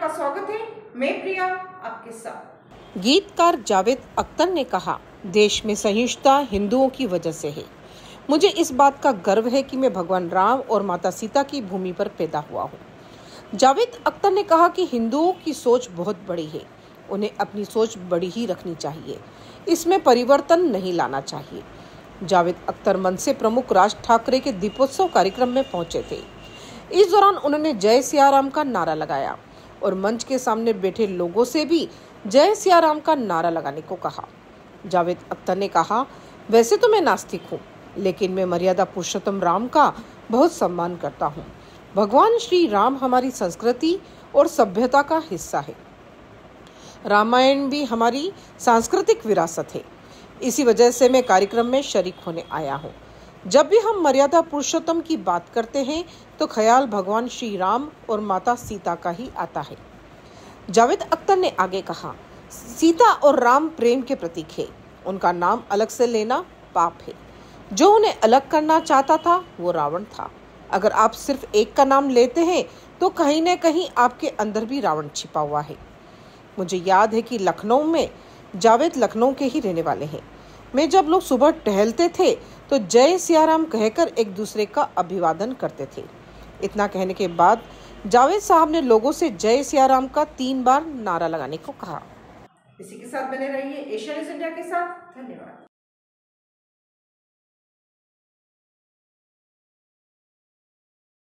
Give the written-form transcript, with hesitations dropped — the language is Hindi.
आपका स्वागत है। मैं प्रिया आपके साथ। गीतकार जावेद अख्तर ने कहा, देश में सहिष्णुता हिंदुओं की वजह से है। मुझे इस बात का गर्व है कि मैं भगवान राम और माता सीता की भूमि पर पैदा हुआ हूँ। जावेद अख्तर ने कहा कि हिंदुओं की सोच बहुत बड़ी है, उन्हें अपनी सोच बड़ी ही रखनी चाहिए, इसमें परिवर्तन नहीं लाना चाहिए। जावेद अख्तर मंच से प्रमुख राज ठाकरे के दीपोत्सव कार्यक्रम में पहुंचे थे। इस दौरान उन्होंने जय सिया राम का नारा लगाया और मंच के सामने बैठे लोगों से भी जय सिया राम का नारा लगाने को कहा। जावेद अख्तर ने कहा, वैसे तो मैं नास्तिक हूँ, लेकिन मैं मर्यादा पुरुषोत्तम राम का बहुत सम्मान करता हूँ। भगवान श्री राम हमारी संस्कृति और सभ्यता का हिस्सा है। रामायण भी हमारी सांस्कृतिक विरासत है। इसी वजह से मैं कार्यक्रम में शरीक होने आया हूँ। जब भी हम मर्यादा पुरुषोत्तम की बात करते हैं तो ख्याल भगवान श्री राम और माता सीता का ही आता है। जावेद अख्तर ने आगे कहा, सीता और राम प्रेम के प्रतीक है, उनका नाम अलग से लेना पाप है। जो उन्हें अलग करना चाहता था वो रावण था। अगर आप सिर्फ एक का नाम लेते हैं तो कहीं न कहीं आपके अंदर भी रावण छिपा हुआ है। मुझे याद है कि लखनऊ में जावेद लखनऊ के ही रहने वाले हैं। मैं जब लोग सुबह टहलते थे तो जय सियाराम कहकर एक दूसरे का अभिवादन करते थे। इतना कहने के बाद जावेद साहब ने लोगों से जय सियाराम का 3 बार नारा लगाने को कहा। इसी के साथ बने रहिए एशिया न्यूज़ इंडिया के साथ। धन्यवाद।